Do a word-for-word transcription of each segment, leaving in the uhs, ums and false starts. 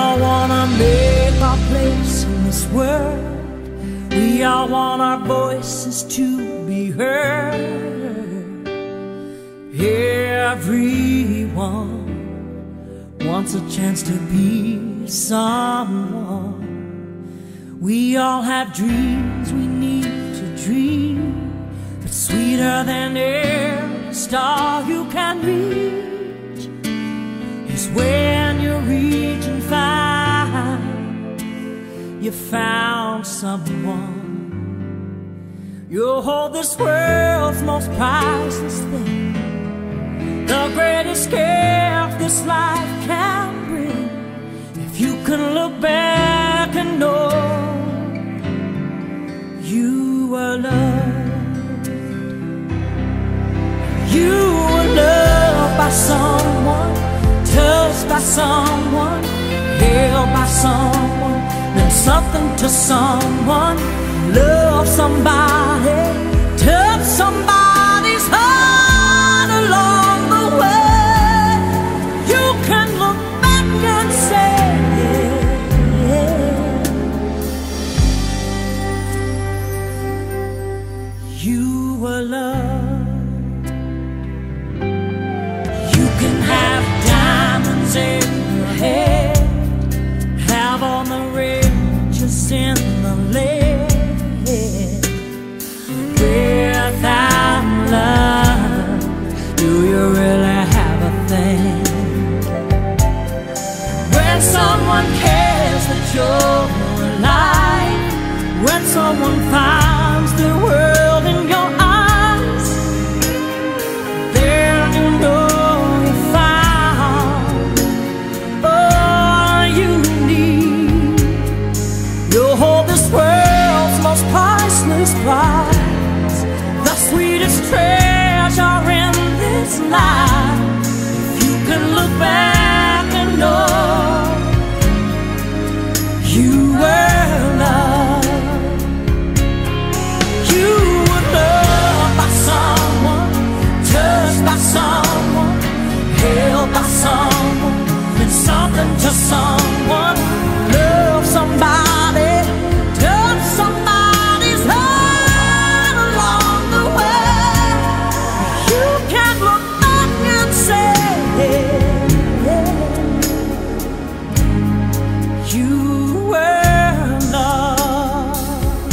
all wanna make our place in this world. We all want our voices to be heard. Everyone wants a chance to be someone. We all have dreams we need to dream, but sweeter than every star you can reach is when you reach and find you found someone. You'll hold this world's most priceless thing, the greatest gift this life can bring. If you can look back and know you were loved, you were loved by someone, touched by someone, held by someone, meant something to someone. Love somebody, touch somebody's heart along the way. You can look back and say, you were loved. You can have diamonds in your head, have all the riches in the land. Without love, do you really have a thing? When someone cares that you're alive, when someone finds the world in your eyes, then you know you found all you need. You'll hold this world's most priceless prize, the sweetest treasure in this life. If you can look back and know you were loved, you were loved by someone, touched by someone, held by someone, meant something to someone. Love somebody, touch somebody's heart along the way. You can look back and say, you were loved.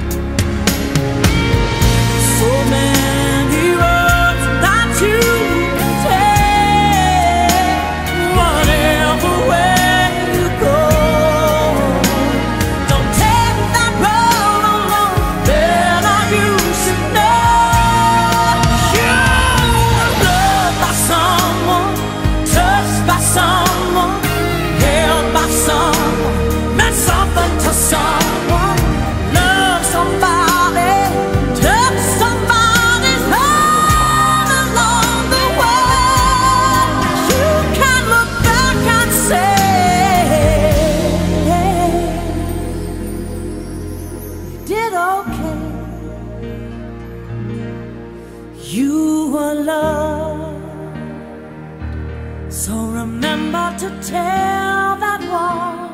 So many roads that you can take, whatever way you go. Don't take that road alone, better you should know. You were loved by someone, touched by someone, held by someone, meant something to someone. Love somebody, touch somebody's heart along the way. You can look back and say, you did okay. You were loved. So remember to tell that one